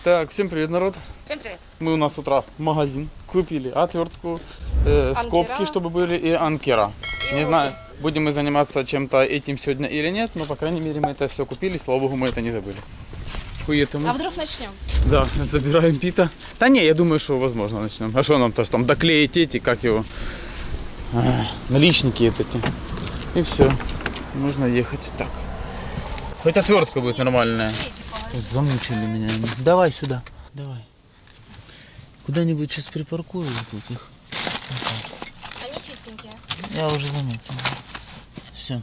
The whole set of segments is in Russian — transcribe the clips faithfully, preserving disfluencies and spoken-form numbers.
Так, всем привет, народ. Всем привет. Мы у нас с утра в магазин купили отвертку, э, скобки, чтобы были, и анкера. И Не луки. знаю, будем мы заниматься чем-то этим сегодня или нет, но, по крайней мере, мы это все купили, слава богу, мы это не забыли. Хуетому. А вдруг начнем? Да, забираем Пита. Да не, я думаю, что возможно начнем. А что нам тоже там доклеить эти, как его, а, наличники эти. И все, нужно ехать. Так. Хоть отвертка будет нормальная. Замучили меня. Давай сюда. Давай. Куда-нибудь сейчас припаркую тут их. Они чистенькие. Я уже заметил. Все.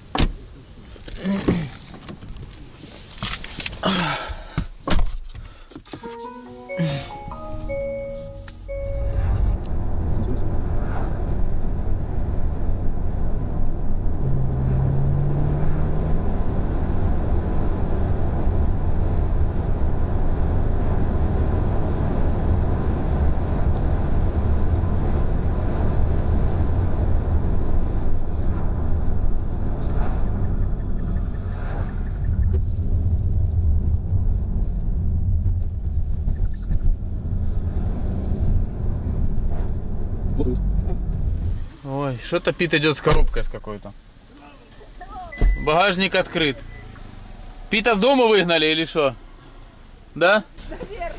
Ой, что-то Пит идет с коробкой с какой-то. Багажник открыт. Пита с дома выгнали или что? Да? Наверное.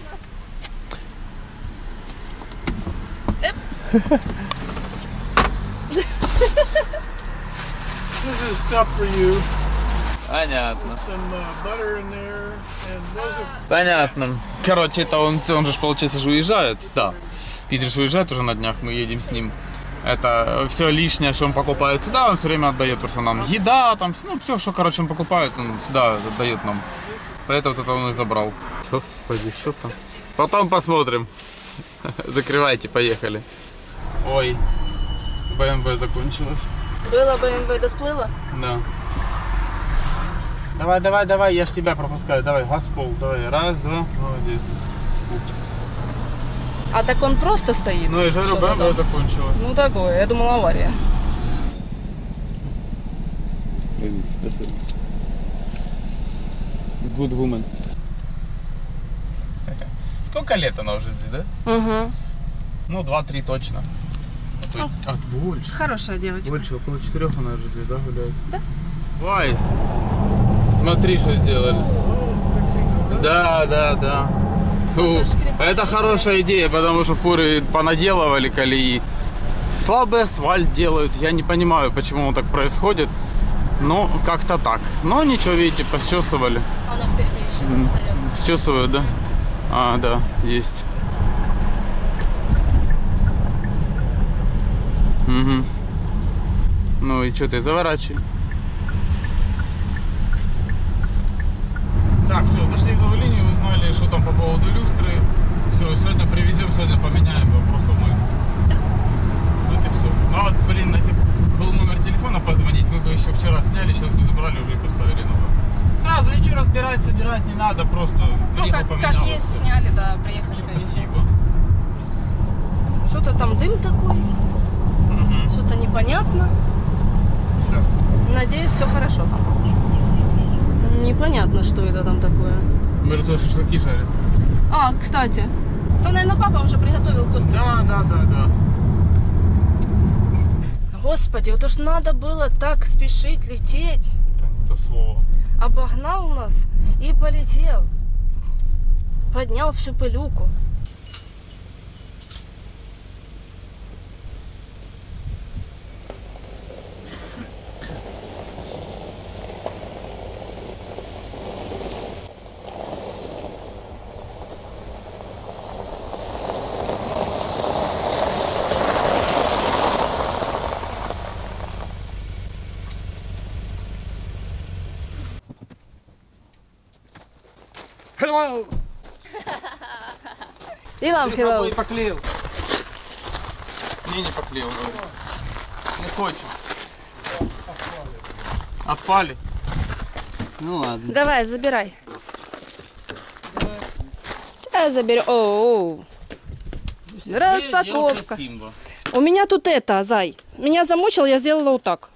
This is stuff for you. Понятно. Some uh, butter in there, and those are Понятно. Короче, это он, он же, получается, же уезжает. Да. Питер же уезжает уже на днях, мы едем с ним. Это все лишнее, что он покупает сюда, он все время отдает просто нам. Еда, там, ну, все, что, короче, он покупает, он сюда отдает нам. Поэтому вот это он и забрал. Господи, что там? Потом посмотрим. Закрывайте, поехали. Ой, БМВ закончилась. Было бы МВ, да сплыло? Да. Давай, давай, давай, я ж тебя пропускаю. Давай, газ в пол, давай. Раз, два, молодец. Упс. А так он просто стоит? Ну и же Что-то БМВ там. закончилась. Ну такое, я думала авария. Спасибо. Good woman. Сколько лет она уже здесь, да? Угу. Ну, два-три точно. А, то- а, больше. Хорошая девочка. Больше, около четырех она уже здесь, да, гуляет? Да. Ой, смотри, что сделали. Да, да, да. Фу, Сошкребли. это хорошая идея, потому что фуры понаделывали колеи. Слабый асфальт делают. Я не понимаю, почему так происходит. Но как-то так. Но ничего, видите, посчесывали. Она впереди еще там стоят. Счесывают, да? А, да, есть. Угу. Ну и что ты, заворачивай. Так, все, зашли в новую линию, узнали, что там по поводу люстры. Все, сегодня привезем, сегодня поменяем, вопросов ноль. Вот и все. Ну вот, блин, если бы был номер телефона позвонить, мы бы еще вчера сняли, сейчас бы забрали уже и поставили назад. Сразу ничего разбирать, собирать не надо, просто Ну приехал, как, поменял. как есть, сняли, да, приехали, Все, повезли. спасибо. Что-то там дым такой, Угу. что-то непонятно. Сейчас. Надеюсь, все хорошо там. Непонятно, что это там такое. Мы же тоже шашлыки жарят. А, кстати. То, наверное, папа уже приготовил кострик. Да, да, да, да. Господи, вот уж надо было так спешить лететь. Это не то слово. Обогнал нас и полетел. Поднял всю пылюку. Hello! И вам hello. И поклеил. Не, не поклеил, говорю. Не хочет. Отпали. Ну ладно. Давай, забирай. Сейчас заберем. Оу. Распаковка. У меня тут это, зай. Меня замучил, я сделала вот так.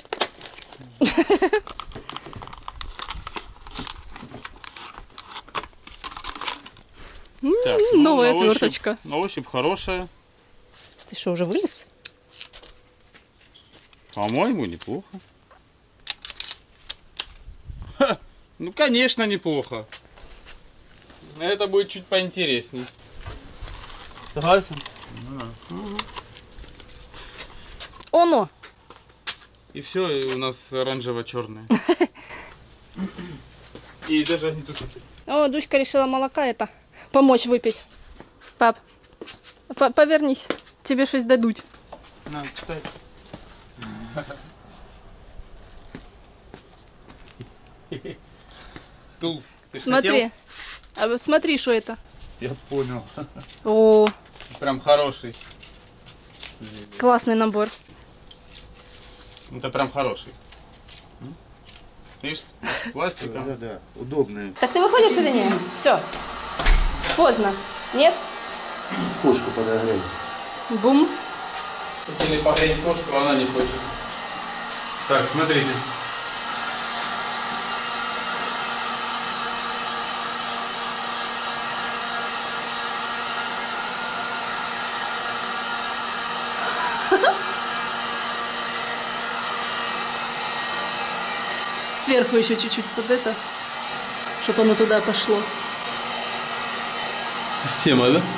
Так, М, ну, новая на ощупь- отверточка. На ощупь хорошая. Ты что, уже вынес? По-моему, неплохо. Ха, ну, конечно, неплохо. Это будет чуть поинтересней. Согласен? Оно! И все, и у нас оранжево-черное. И даже огнетушитель. О, Дуська решила молока это помочь выпить. Пап, по- повернись, тебе что-то дадут. На, читай. Тулс, ты ж Смотри. хотел? А вот смотри, что это. Я понял. О, Прям хороший. классный набор. Это прям хороший. М? Видишь, с пластиком. Да, да, удобные. Так ты выходишь или нет? Все. Поздно. Нет? Кошку подогреть. Бум. Хотели погреть кошку, а она не хочет. Так, смотрите. Сверху еще чуть-чуть под это, чтобы оно туда пошло. Система, да?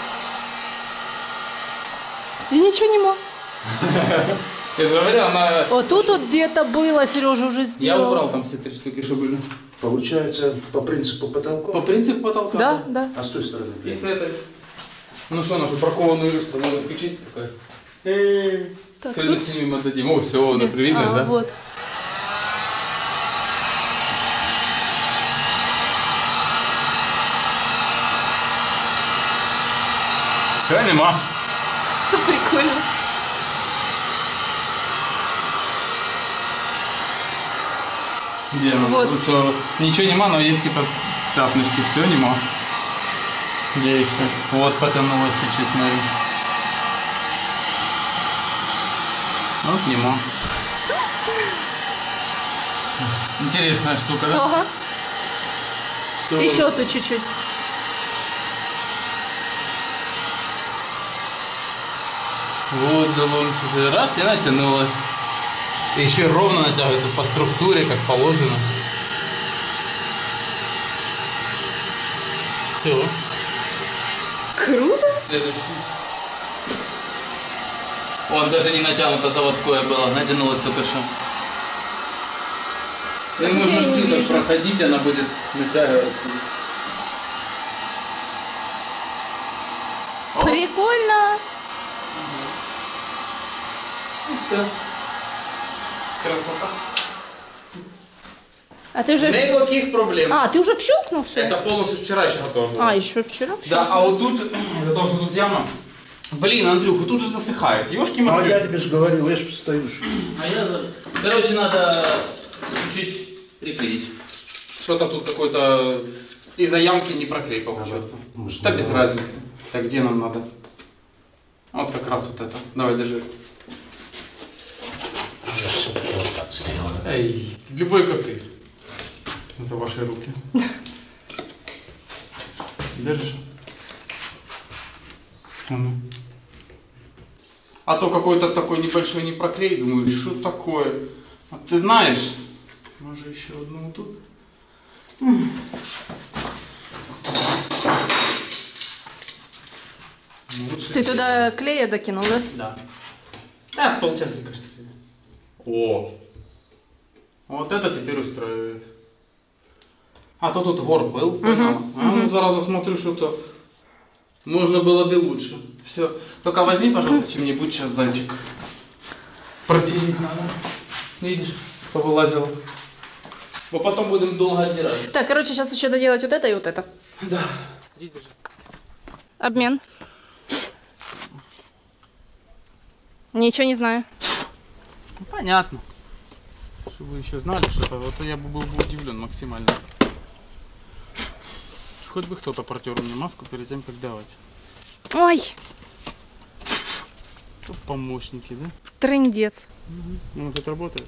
И ничего не мог. Я же говорил, она... Вот тут вот где-то было, Сережа уже Я сделал. убрал там все три штуки, что были. Получается, по принципу потолка. По принципу потолка. Да, да. А с той стороны? И с этой. Ну что, нашу бракованную люстру надо включить. Такая. Так, Сегодня тут? снимем, отдадим. О, все, она привидная, А, да? вот. Все, нема. Прикольно. Где она? Вот. Все, ничего нема, но есть типа тапночки. Все, нема. Где еще? Вот потянулась чуть-чуть, смотри. Вот нема. Интересная штука, да? Ага. Что? Еще тут чуть-чуть. Вот заломчик. Раз и натянулась. И еще ровно натягивается по структуре, как положено. Все. Круто. Следующий. Он даже не натянуто заводское было, натянулось только что. И я и нужно не сюда вижу. проходить, она будет натягиваться. О. Прикольно. И все. Красота. А ты уже... Никаких проблем. А, ты уже вщелкнул все? Это полностью вчера еще готово было. А, еще вчера Да, а вот тут, из-за того, что тут яма, блин, Андрюха, тут же засыхает. Ёшки Ну, а матери. я тебе же говорил, я же стою. А я за... Короче, надо чуть-чуть приклеить. Что-то тут какой-то из-за ямки не проклей получился. Может, Да без надо. разницы. Так где нам надо? Вот как раз вот это. Давай, держи. Я же все-таки вот так сделаю. Эй, любой каприз. За ваши руки. Держишь? А ну. А то какой-то такой небольшой не проклей, думаю, что такое? А ты знаешь, может еще одну вот тут? Ну, лучше Ты туда клея докинул, да? Да. Да, полчаса, кажется. О! Вот это теперь устраивает. А то тут гор был, понял? А ну зараз смотрю, что-то можно было бы лучше. Все. Только возьми, пожалуйста, чем-нибудь сейчас, зайчик. Противить надо. Видишь, повылазило. Мы потом будем долго отдирать. Так, короче, сейчас еще доделать вот это и вот это. Да. Иди, держи. Обмен. Ничего не знаю. Ну, понятно. Чтобы вы еще знали что-то, вот я бы был бы удивлен максимально. Хоть бы кто-то протер мне маску перед тем, как давать. Ой, Тут помощники, да? трындец. Ну, вот это работает.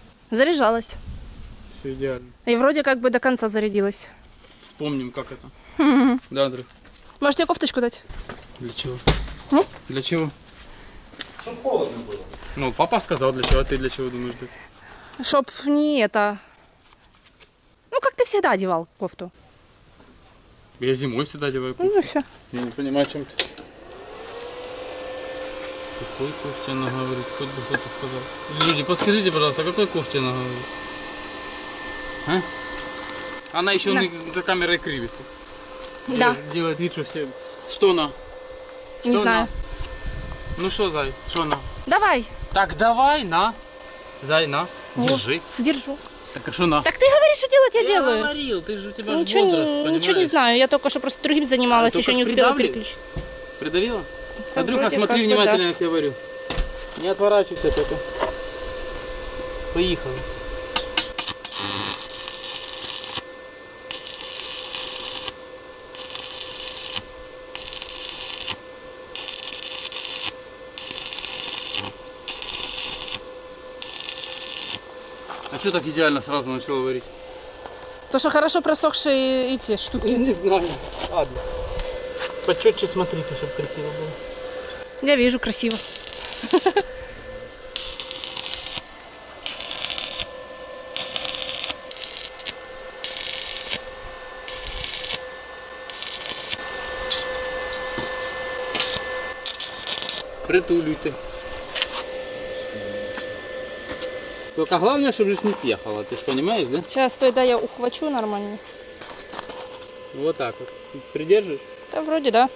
Заряжалась. Все идеально. И вроде как бы до конца зарядилась. Вспомним, как это. Да, Андрюх? Может, тебе кофточку дать? Для чего? Ну? Для чего? Чтоб холодно было. Ну, папа сказал, для чего, а ты для чего думаешь дать? Чтоб не это... Ну, как ты всегда одевал кофту. Я зимой всегда одеваю кофту. Ну, все. Я не понимаю, о чем ты. Какой кофте она говорит? Хоть бы кто-то сказал. Люди, подскажите, пожалуйста, какой кофте она говорит? А? Она еще Да. за камерой кривится. Да. Делает, делает вид, что все... Что она? Не Что знаю. она? Ну что, Зай, что она? Давай. Так давай, на. Зай, на. Вот. Держи. Держу. Так а что на? Так ты говоришь, что делать я, Я делаю. говорил, ты же у тебя же Ничего, возраст, не, понимаешь? ничего не знаю. Я только что просто другим занималась, А, еще только не ж успела придавливает? переключить. Придавила? Да, Андрюха, вроде смотри как бы внимательно, да. как я говорю. Не отворачивайся только. Поехали. А что так идеально сразу начала варить? То, что хорошо просохшие эти штуки. Не знаю. Ладно. Почетче смотрите, чтобы красиво было. Я вижу, красиво. Притулюйте. Только главное, чтобы же не съехала, ты же понимаешь, да? Сейчас, стой, да, я ухвачу нормально. Вот так вот. Придержишь? Да, вроде да.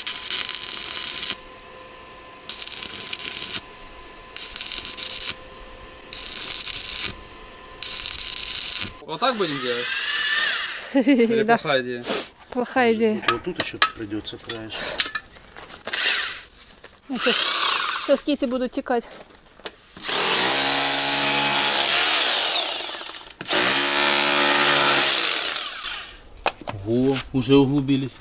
Вот так будем делать? Или Да, плохая идея? плохая идея. Вот тут еще придется краешек. Сейчас, сейчас Кити будут текать. Во, уже углубились.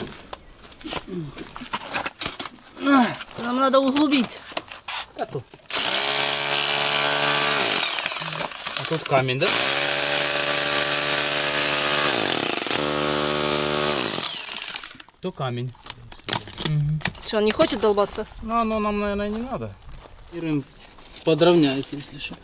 Нам надо углубить. А тут. А тут камень, да? То камень. Что, он не хочет долбаться? Ну, оно нам, наверное, не надо. Ирым подровняется, если что.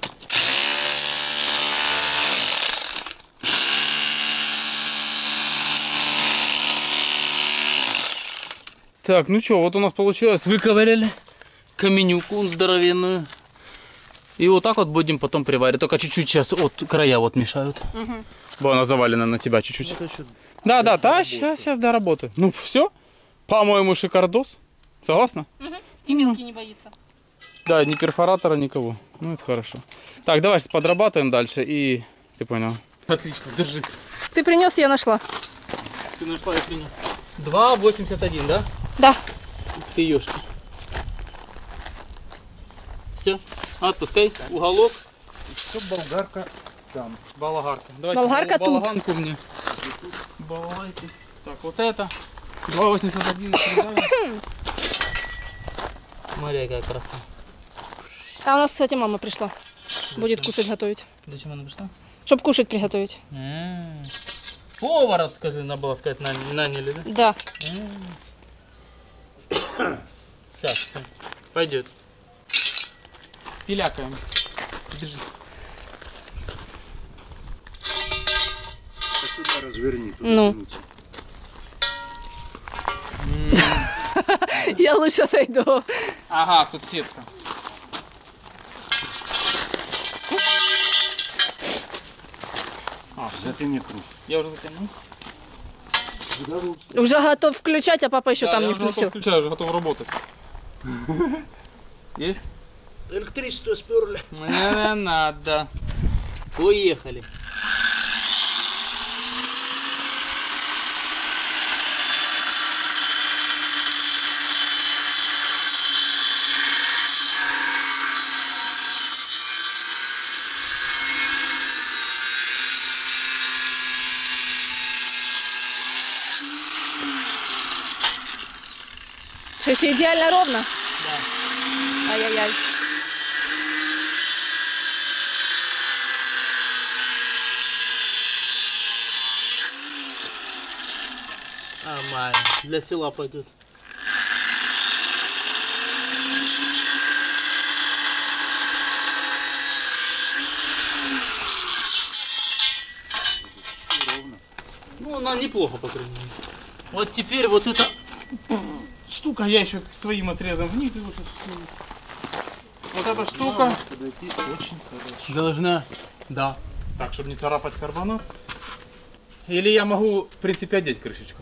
Так, ну что, вот у нас получилось, выковыряли каменюку здоровенную. И вот так вот будем потом приваривать. Только чуть-чуть сейчас вот края вот мешают. Угу. Бо она завалена на тебя чуть-чуть. Да, да, да, сейчас, сейчас доработаю. Ну все, по-моему, шикардос. Согласна? Угу. И мелкий не боится. Да, ни перфоратора, никого. Ну это хорошо. Так, давай подрабатываем дальше и... Ты понял. Отлично, держи. Ты принес, я нашла. Ты нашла, я принес. два восемьдесят один, да? Да. Ты ешь. Все, отпускай. Уголок. Что болгарка там? Болгарка. Давайте Болгарка тут. болганку мне. Балалайки. Так, вот это. два восемьдесят один. Смотри, какая красота. А у нас, кстати, мама пришла. Будет кушать готовить. Зачем она пришла? Чтоб кушать приготовить. М. Повара, скажи, надо было сказать, нан- наняли, да? Да. Так, все. Пойдет. Пилякаем. Держи. А сюда разверни. туда Ну. тянуться. Я лучше отойду. Ага, тут сетка. А, все. Затяни круг. Я уже затянул. Сюда Уже готов включать, а папа еще Да, там я не уже готов включил. включаю, уже готов работать. Есть? электричество сперли. Мне надо. Поехали. Что, еще идеально ровно? Да. Ай-яй-яй. Нормально. Для села пойдет. Ну, она неплохо, по крайней мере. Вот теперь вот эта штука, я еще своим отрезом вниз его сейчас всуну. Вот эта штука Подойти очень хорошо. должна, да. Так, чтобы не царапать карбонат. Или я могу, в принципе, одеть крышечку.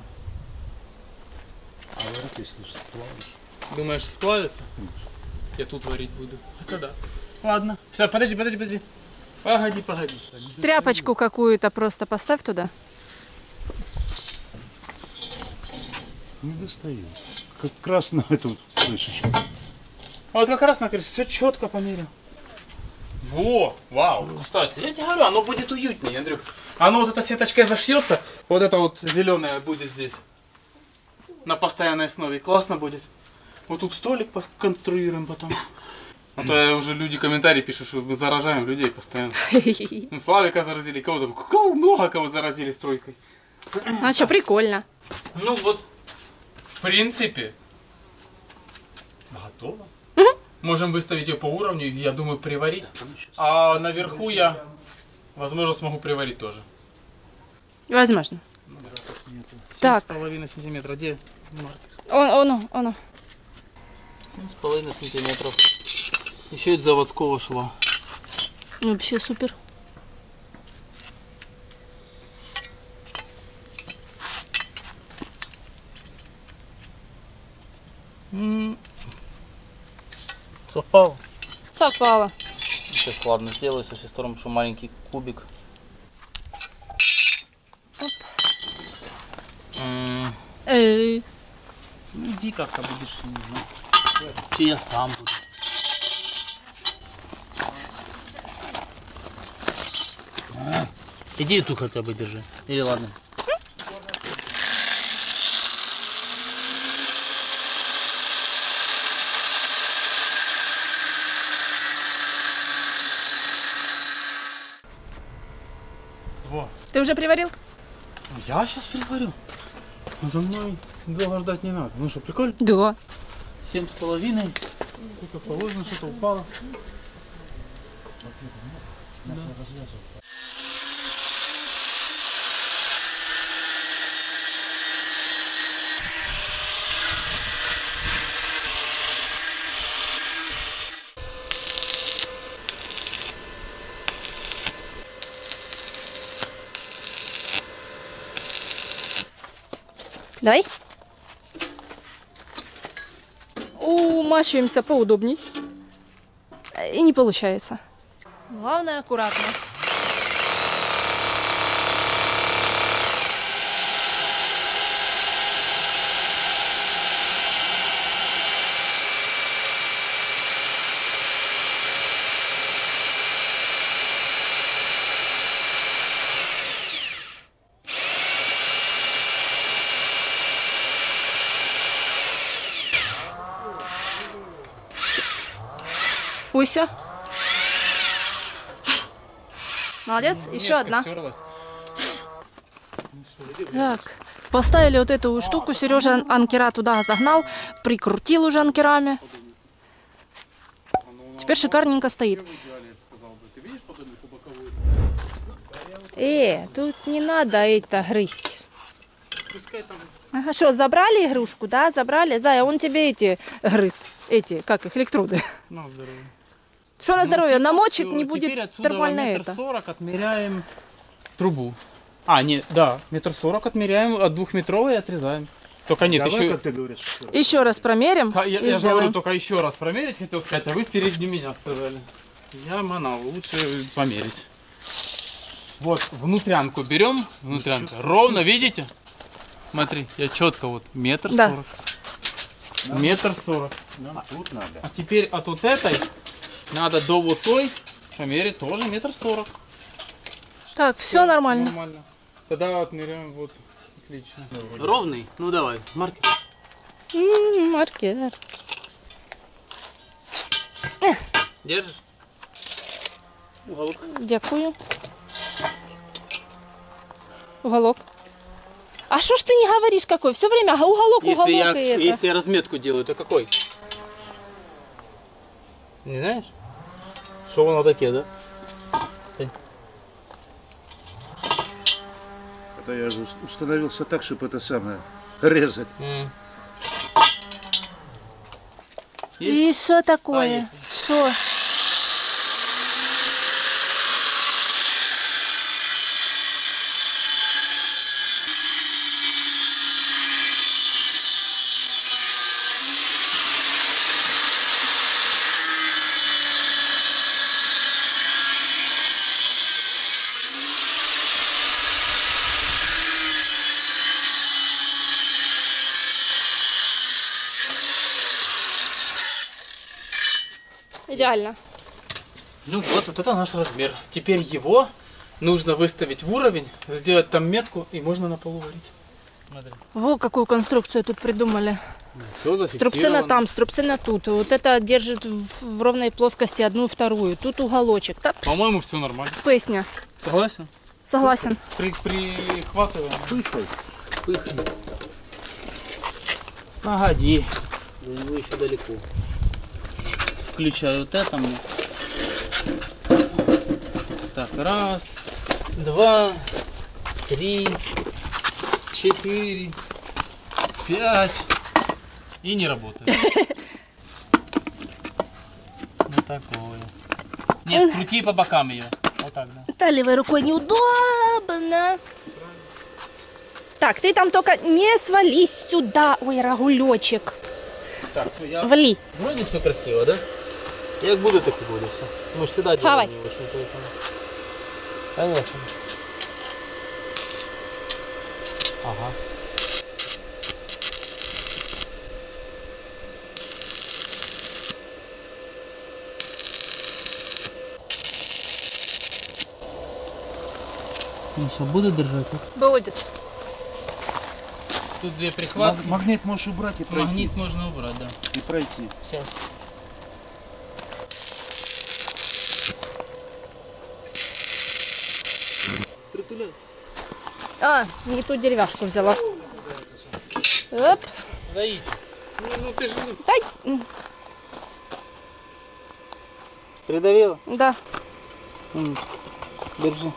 А вот если же сплавишь. Думаешь, сплавится? Я тут варить буду. Хотя да. Ладно. Все, подожди, подожди, подожди. Погоди, погоди. Тряпочку какую-то просто поставь туда. Не достаю. Как раз на эту крышечку. Вот как раз на крыше все четко померил. Во, вау, кстати, я тебе говорю, оно будет уютнее, Андрюх. Оно вот эта сеточкой зашьется, вот это вот зеленое будет здесь. На постоянной основе. Классно будет. Вот тут столик конструируем потом. А то я уже люди комментарии пишут, что мы заражаем людей постоянно. Ну, Славика заразили, кого там, кого, много кого заразили стройкой. А что, прикольно. Ну вот, в принципе, готово. Можем выставить ее по уровню, я думаю, приварить. А наверху я, возможно, смогу приварить тоже. Возможно. Так. семь с половиной сантиметров. Где маркер? Он, он, он. семь с половиной сантиметров. Еще из заводского шва. Вообще супер. М, Совпало. Совпало. Сейчас, ладно, сделаю со всех сторон, что маленький кубик. М, Эй. Ну, иди как-то будешь, не знаю. Че я сам буду. А, Иди эту хотя бы держи. Или ладно. Во. Ты уже приварил? Я сейчас приварю. За мной долго ждать не надо. Ну что, прикольно? Да. Семь с половиной. Только положено, что-то упало. Давай. Умащиваемся поудобней. И не получается. Главное аккуратно. Уся. Молодец. Еще одна. Стерлась. Так. Поставили вот эту штуку. Сережа анкера туда загнал. Прикрутил уже анкерами. Теперь шикарненько стоит. Э, тут не надо это грызть. Ага, что, забрали игрушку, да? Забрали? Зая, он тебе эти грыз. Эти, как их, электроды. На здоровье. Что на здоровье? Намочит, Всё, не теперь будет отсюда нормально метр это. сорок отмеряем трубу. А, нет, да, метр сорок отмеряем, от двухметровой отрезаем. Только нет, Давай, еще... как ты говоришь, что Еще раз промерим Ка- Я, и я же сделаем. говорю, только еще раз промерить хотел сказать, а вы впереди меня сказали. Я манал, лучше померить. Вот, внутрянку берем, внутрянка, ровно, видите? Смотри, я четко вот, метр Да. сорок. Метр сорок. нам тут надо. А теперь от вот этой надо до вот той померить тоже метр сорок. Так, все нормально. Нормально. Тогда отмеряем вот, отлично. Ровный? Ну давай, маркер. М, Маркер. Держишь? Уголок. Дякую. Уголок. А что ж ты не говоришь какой? Все время уголок, уголок Если я, и это. если я разметку делаю, то какой? Не знаешь? Что оно такие, да? Стань. Это я же установился так, чтобы это самое резать. М. И что такое? А, Что? Идеально. Ну вот, вот это наш размер. Теперь его нужно выставить в уровень, сделать там метку, и можно на полу варить. Смотри. Во, какую конструкцию тут придумали. Все Струбцина зафиксировано. там, струбцина тут. Вот это держит в в ровной плоскости одну вторую. Тут уголочек. Так, По-моему, все нормально. песня. Согласен? Согласен. При, прихватываем. Пыхай. Пыхнем. Погоди. До него еще далеко. Включаю вот это мне. Так, раз, два, три, четыре, пять. И не работает. Вот такое. Нет, крути по бокам ее. Вот так, да. Да, левой рукой неудобно. Так, ты там только не свались сюда. Ой, рагулечек. Так, ну я... Вали. Вроде все красиво, да? Як буде, так і буде все. Мы же всегда Давай. делаем не очень, поэтому... Конечно. Ага. Ну что, буду держать? Будет. Тут две прихватки. Маг- Магнит можешь убрать и пройти. Магнит можно убрать, да. И пройти. Сейчас. Притуляй. А, не ту деревяшку взяла. Оп. Даите. Ну, ну ты же... Дай. М, Придавила? Да. М, Держи.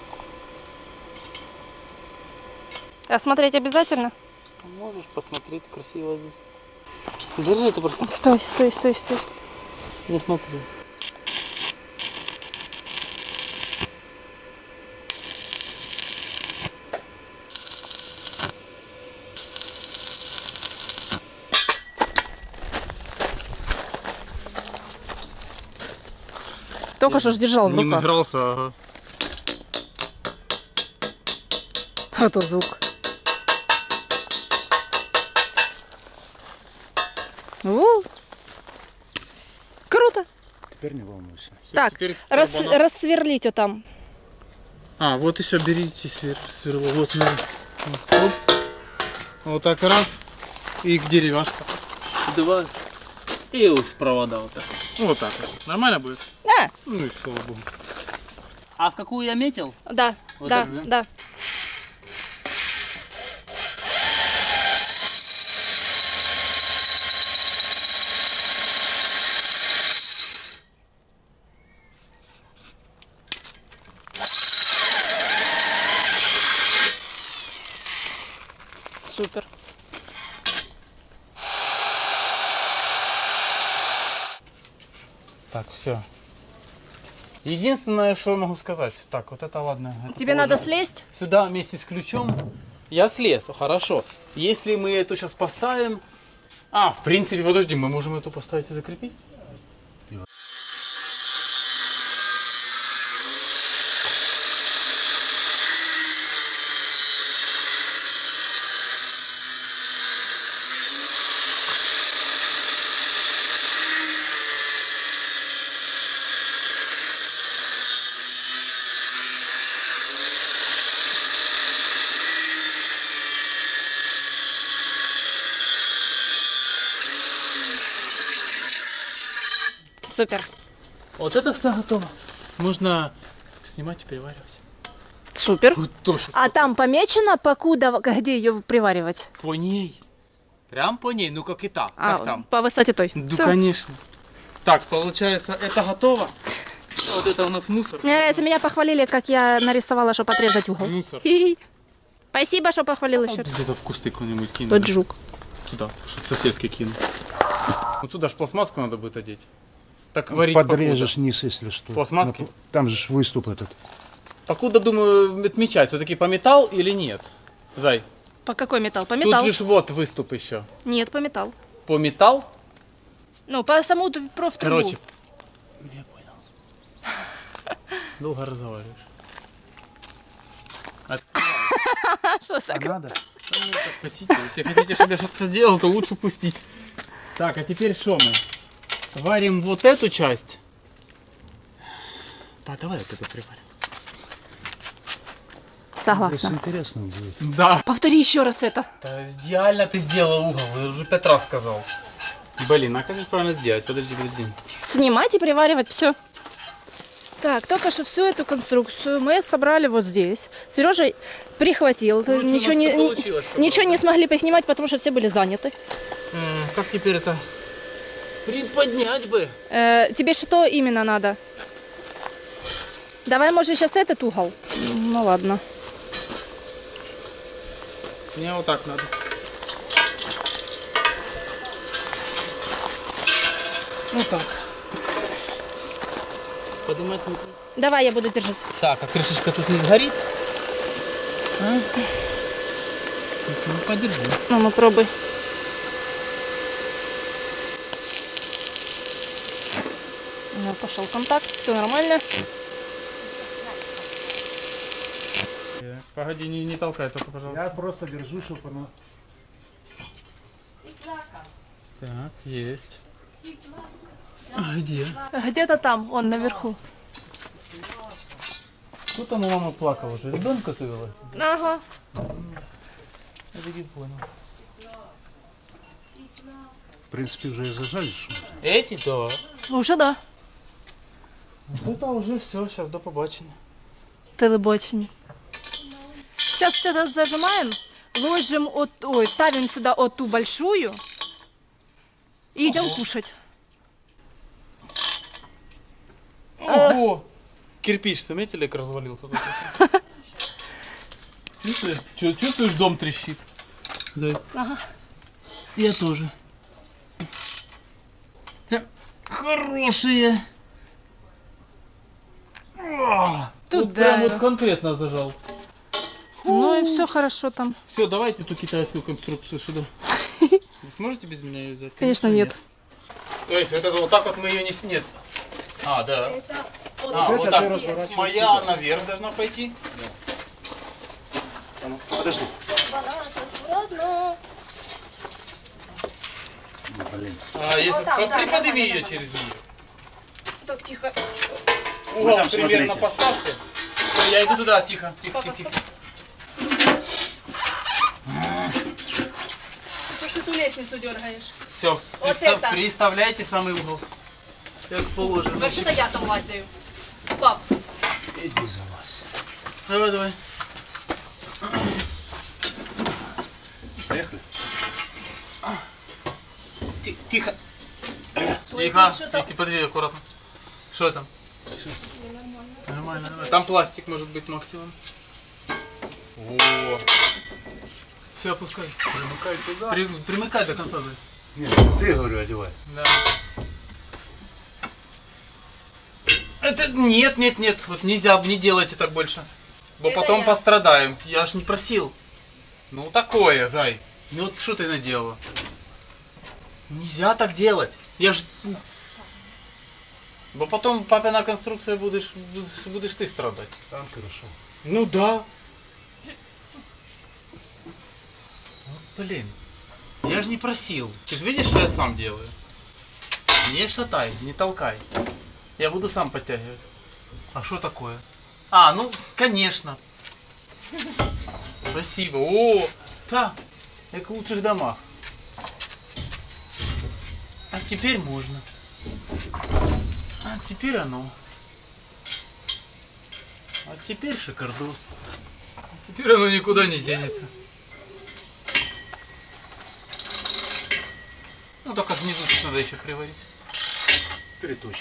А смотреть обязательно? Можешь посмотреть красиво здесь. Держи это просто. Стой, стой, стой, стой. Не смотри. Только что ж держал в Не руках. награлся, ага. А то звук. У. Круто. Теперь не волнуйся. Всё, Так, теперь рас- карбонат. рассверлить вот там. А, вот еще берите свер, сверло. Вот, смотри. Вот. Вот так раз. И к деревяшке. Два. И уж провода вот так. Вот так вот. Нормально будет? Да, Ну и слава богу. А в какую я метил? да, Вот да, так, да? да. Супер. Так, все. Единственное, что я могу сказать. Так, вот это ладно. это Тебе положим надо слезть? Сюда вместе с ключом. Я слез, хорошо. Если мы эту сейчас поставим... А, в принципе, подожди, мы можем эту поставить и закрепить? Супер. Вот это все готово. Можно снимать и переваривать. Супер. Вот точно. А там помечено, покуда, где ее приваривать? По ней. Прям по ней, ну как и та. А, Как там? по высоте той. Ну, Всё. конечно. Так, получается, это готово. Вот это у нас мусор. Мне нравится, меня похвалили, как я нарисовала, чтобы отрезать угол. Мусор. Хи-хи. Спасибо, что похвалил еще раз. Где-то в кусты куда-нибудь кинуть. Тот жук. Туда, чтобы соседки кинуть. Вот сюда ж пластмасску надо будет одеть. Так варить Подрежешь низ, если что. Пластмасски? На- Там же ж выступ этот. Покуда, думаю, отмечать, все-таки по металл или нет? Зай, По какой металл? По тут металл? же ж вот выступ еще. Нет, по металл. По металл? Ну, по саму ту- профтрубу. Короче. Я понял. Долго разговариваешь. А что так? Надо? Как хотите. Если хотите, чтобы я что-то сделал, то лучше пустить. Так, а теперь что мы? Варим вот эту часть. Да, давай вот эту приварим. Если Согласна. интересно будет. Да. Повтори еще раз это. Да, идеально ты сделал угол, я уже пять раз сказал. Блин, а как же правильно сделать? Подожди, подожди. Снимать и приваривать все. Так, только что всю эту конструкцию мы собрали вот здесь. Сережа прихватил. Короче, у ничего нас не, всё получилось, всё ничего не правда. смогли поснимать, потому что все были заняты. М, Как теперь это приподнять бы? Э, тебе что именно надо? Давай, может, сейчас этот угол? Ну ладно. Мне вот так надо. Вот так. Поднимать не... Давай, я буду держать. Так, а крышечка тут не сгорит? А? Ну, подержи. Ну, ну пробуй. Ну, пошел контакт, все нормально. Погоди, не, не толкай только, пожалуйста. Я просто держу, чтобы оно... Так, есть. А где? Где-то там, он наверху. Кто там у мамы плакал уже? Ребенка завела? Ага. Я так и понял. В принципе, уже и зажали, что ли? Эти, да. Уже да. Вот это уже все, сейчас до побачення. Телебачення. Сейчас это зажимаем, ложим, от, ой, ставим сюда вот ту большую и идем кушать. Ого! Кирпич, заметили, как развалился? тут? Чувствуешь, чу- чувствуешь, дом трещит? Да. Ага. Я тоже. Хорошие. О, Тут вот прям да. вот конкретно зажал. Ну и все хорошо там. Все, давайте эту китайскую конструкцию сюда. Вы сможете без меня ее взять? Конечно, нет. То есть вот это вот так вот мы ее не... Нет. А, да. А, Вот вот это так. ты разворачиваешь Моя наверх должна пойти. Подожди. Ну, блин. А если приподними ее через нее. Так, тихо. Угол там примерно смотрите. поставьте. Всё, я иду туда, тихо, тихо, тихо, тихо. Ты ту лестницу дергаешь. Все, Вот это. переставляйте в самый угол. Как положено. Вообще-то я там лазаю. Пап. Иди за вас. Давай, давай. Поехали. Тихо. Тихо, тихо, подожди, аккуратно. Что там? Нормально, нормально. Там пластик может быть максимум. О. Все, опускай. Примыкай туда. При- примыкай до конца. Зай. Нет, ты, говорю, одевай. Да. Это нет, нет, нет. Вот нельзя, не делайте так больше. Бо Это потом я. пострадаем. Я ж не просил. Ну такое, зай. Ну вот что ты наделала? Нельзя так делать. Я ж... Бо потом папина конструкция будешь, будешь, будешь ты страдать. Там хорошо. Ну да. Вот, блин. Я же не просил. Ты же видишь, что я сам делаю? Не шатай, не толкай. Я буду сам подтягивать. А что такое? А, ну, конечно. Спасибо. О, так, как в лучших домах. А теперь можно. А теперь оно. А теперь шикардос. Теперь оно никуда не денется. Ну только внизу тут надо еще приварить. Три точки.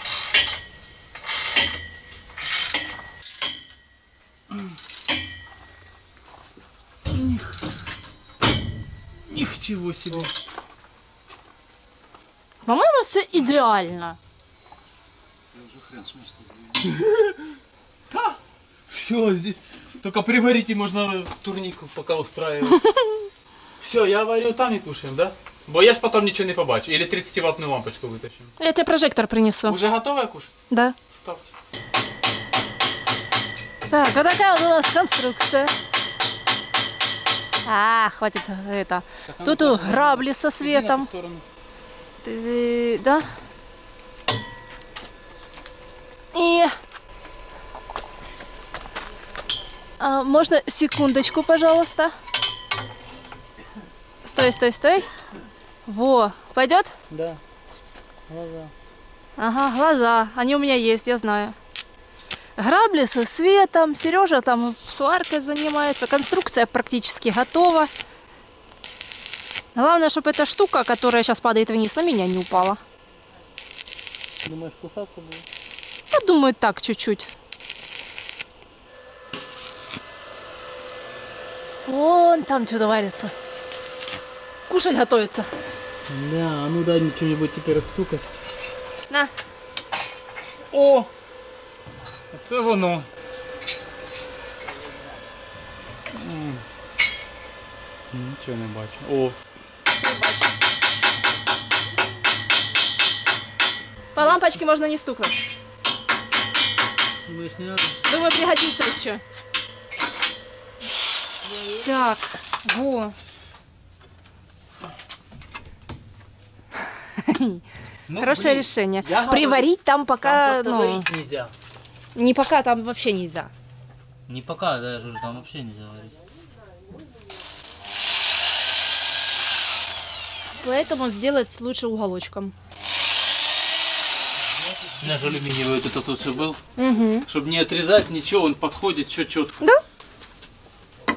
Ничего себе. По-моему, все идеально. Да. Все здесь. Только приварить и можно турник пока устраивать. Все, я варю там и кушаем, да? Бо я ж потом ничего не побачу. Или тридцативаттную лампочку вытащим. Я тебе прожектор принесу. Уже готовая кушать? Да. Ставьте. Так, вот такая вот у нас конструкция. А, хватит это. Тут у грабли со светом. Ты- да? И... А, можно секундочку, пожалуйста? Стой, стой, стой. Во, пойдет? Да. Глаза. Ага, глаза. Они у меня есть, я знаю. Грабли со светом. Сережа там сваркой занимается. Конструкция практически готова. Главное, чтобы эта штука, которая сейчас падает вниз, на меня не упала. Думаешь, кусаться будет? Я думаю, так, чуть-чуть. Вон там что-то варится. Кушать готовится. Да, а ну дай мне что-нибудь теперь отстукать. На. О! Це воно. М. Нічого не бачу. О! По лампочке можно не стукнуть. Думаешь, не надо? Думаю, пригодится еще. Так, во. Ну, Хорошее блин, решение. я говорю, Приварить там пока, Там просто ну, варить нельзя. не пока, там вообще нельзя. Не пока, даже там вообще нельзя варить. Поэтому сделать лучше уголочком. У меня же алюминиевый вот этот вот все был. Угу. Чтобы не отрезать ничего, он подходит все четко. Да?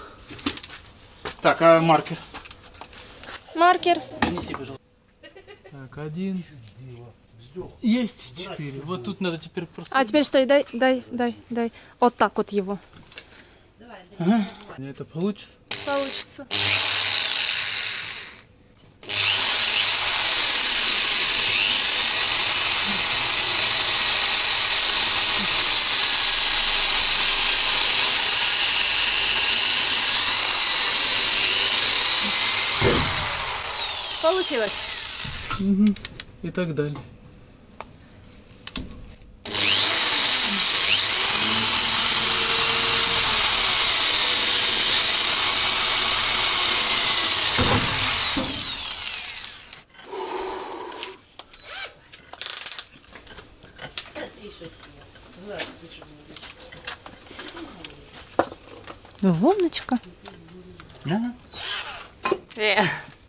Так, а маркер? Маркер. Принеси, пожалуйста. Так, один. Есть четыре. Вот тут надо теперь просто... А теперь стой, дай, дай, дай, дай. Вот так вот его. Ага. Это получится? Получится. Получилось. Угу. И так далее. Воночка. Ага. Э.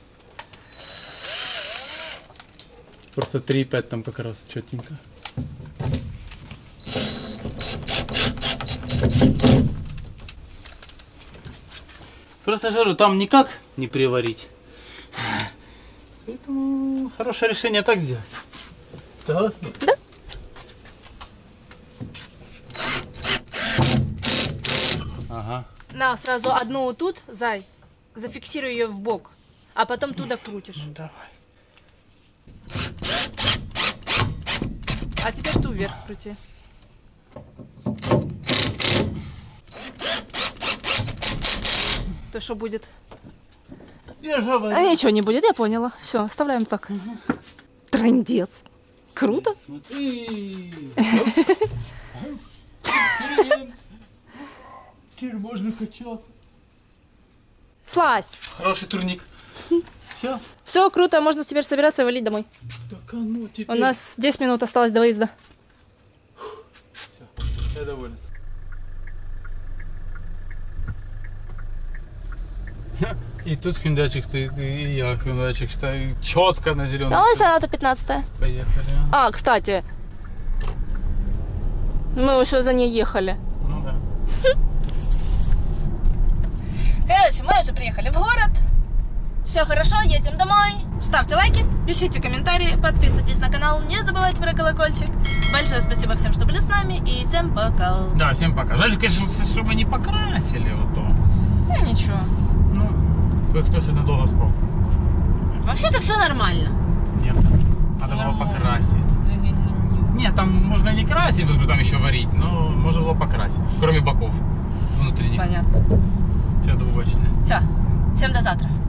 Просто три и пять там как раз четенько. Просто жару там никак не приварить. Поэтому хорошее решение так сделать. Согласна? Да. Ага. На, сразу одну вот тут, зай. Зафиксируй ее в бок. А потом туда крутишь. Давай. А теперь ту вверх крути. То что будет? Держава. А ничего не будет, я поняла. Все, оставляем так. Трындец. Круто. Смотри. Теперь можно качаться. Слазь. Хороший турник. Все. Все, круто, можно теперь собираться и валить домой. Так, а ну теперь. У нас десять минут осталось до выезда. Я доволен. И тут хюндачик стоит, и я хюндачик стою четко на зеленый. Давай, Саната пятнадцатая. Поехали. А, кстати. Мы еще за ней ехали. Ну Короче, мы уже приехали в город. Все хорошо, едем домой. Ставьте лайки, пишите комментарии, подписывайтесь на канал, не забывайте про колокольчик. Большое спасибо всем, что были с нами, и всем пока. Да, всем пока. Жаль, конечно, что мы не покрасили вот то. Ну ничего. Ну, кое-кто сегодня долго спал. Вообще-то все нормально. Нет, надо было Нормально. покрасить. Не-не-не. Нет, там можно не красить, потому что там еще варить, но можно было покрасить. Кроме боков внутренних. Понятно. Все, до побачення. Все, всем до завтра.